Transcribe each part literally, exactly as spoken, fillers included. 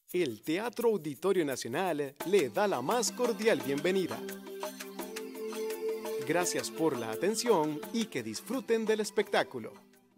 El Teatro Auditorio Nacional le da la más cordial bienvenida. Gracias por la atención y que disfruten del espectáculo.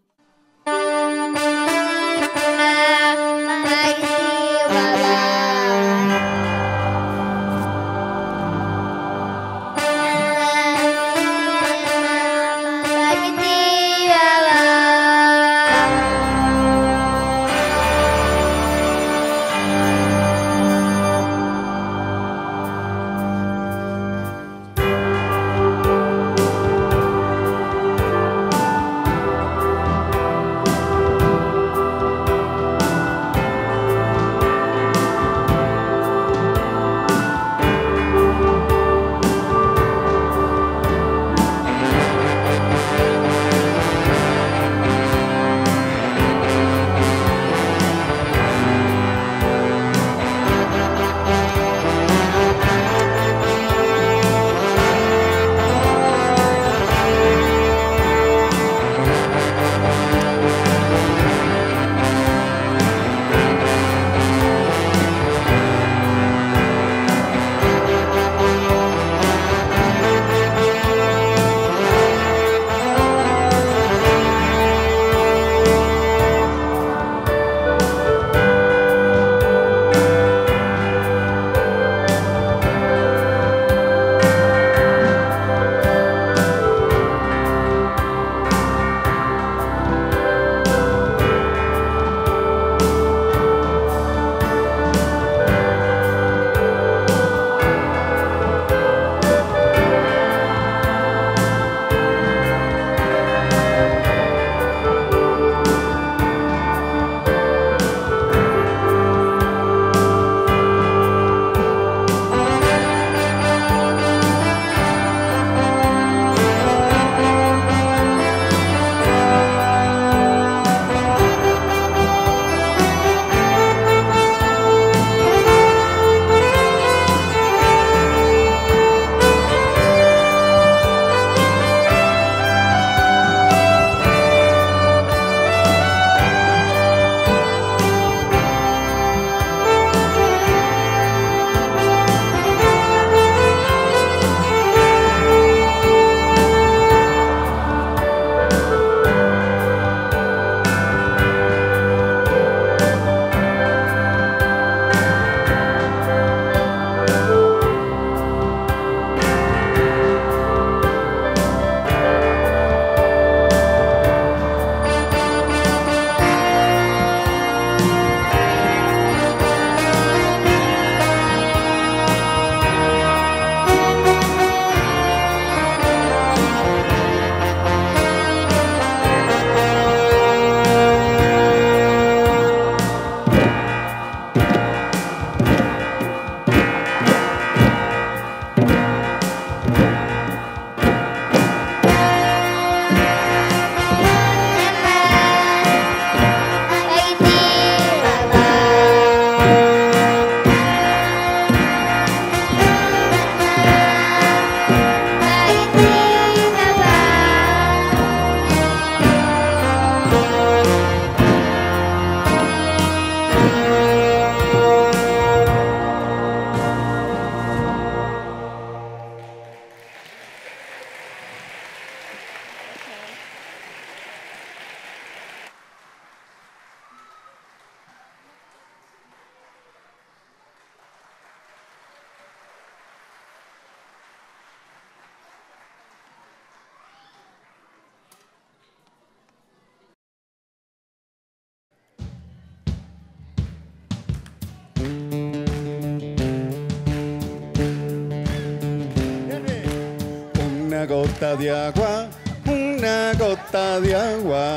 Una gota de agua, una gota de agua,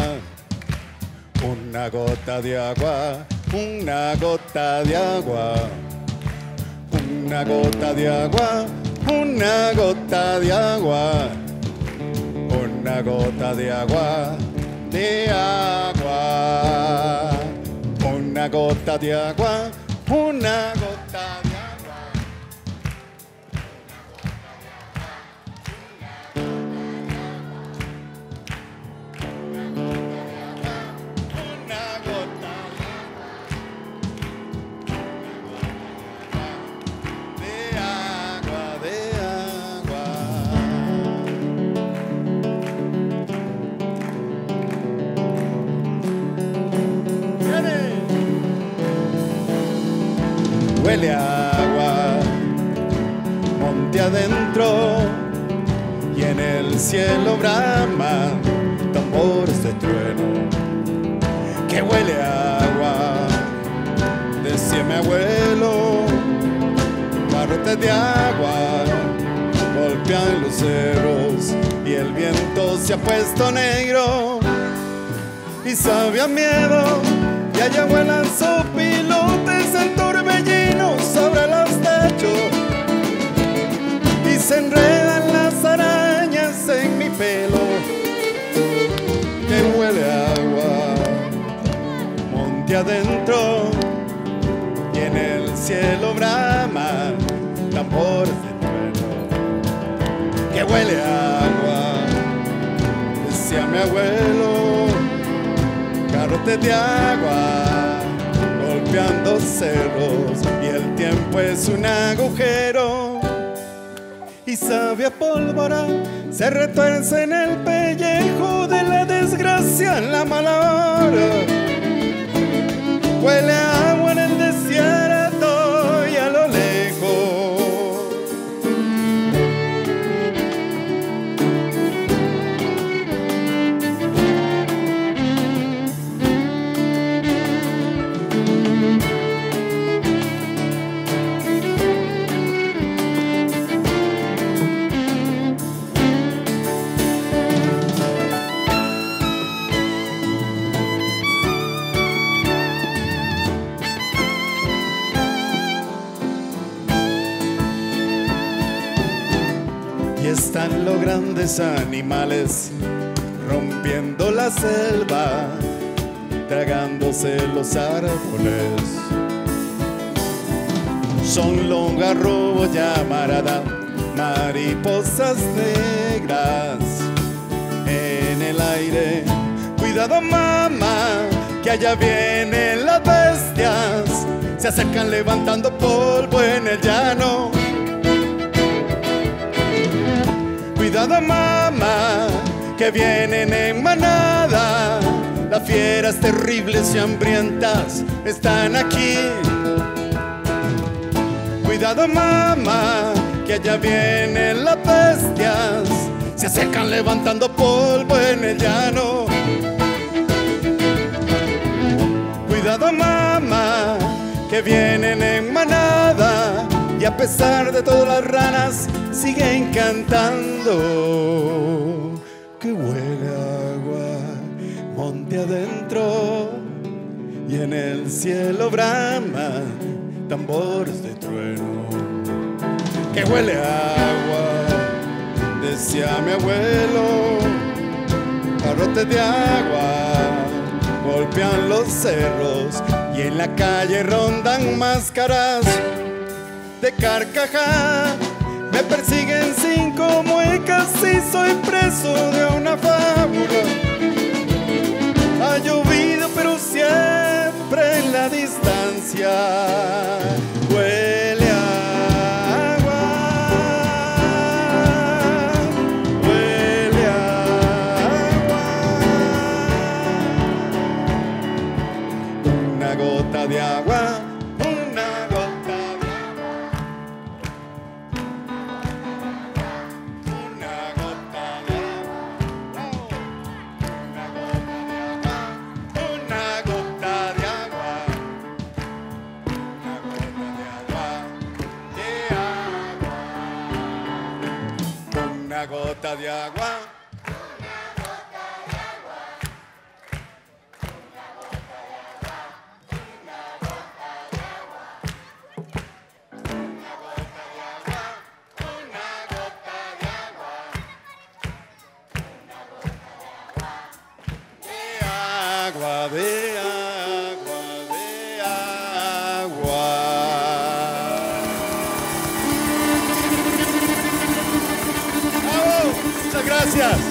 una gota de agua, una gota de agua, una gota de agua, una gota de agua, una gota de agua, de agua, una gota de agua, una gota de agua. Una gota huele a agua, monte adentro, y en el cielo braman tambores de trueno. Que huele a agua, decía mi abuelo, barrotes de agua golpean los cerros y el viento se ha puesto negro y sabe a miedo, y allá vuelan sopilotes en torbellinos sobre los techos y se enredan las arañas en mi pelo. Que huele a agua, monte adentro, y en el cielo braman tambores de trueno. Que huele a agua, decía mi abuelo, garrotes de agua golpeando cerros y el tiempo es un agujero y sabe a pólvora, se retuerce en el pellejo de la desgracia en la mala hora. Huele a agua en el desierto y a lo lejos están los grandes animales rompiendo la selva, tragándose los árboles. Son longarrobos, llamarada, mariposas negras en el aire. Cuidado mamá, que allá vienen las bestias, se acercan levantando polvo en el llano. Cuidado mamá, que vienen en manada, las fieras terribles y hambrientas están aquí. Cuidado mamá, que allá vienen las bestias, se acercan levantando polvo en el llano. Cuidado mamá, que vienen en manada, y a pesar de todas las ranas siguen cantando. Que huele a agua, monte adentro, y en el cielo braman tambores de trueno. Que huele a agua, decía mi abuelo, barrotes de agua golpean los cerros y en la calle rondan máscaras de carcajá. Me persiguen cinco muecas y soy preso de una fábula. Ha llovido pero siempre en la distancia. Huele a agua, huele a agua. Una gota de agua, una gota de agua. Una gota de agua, una gota de agua, una gota de agua, una gota de agua, de agua, una gota de agua. Agua, de agua, de agua. ¡Bravo! Muchas gracias.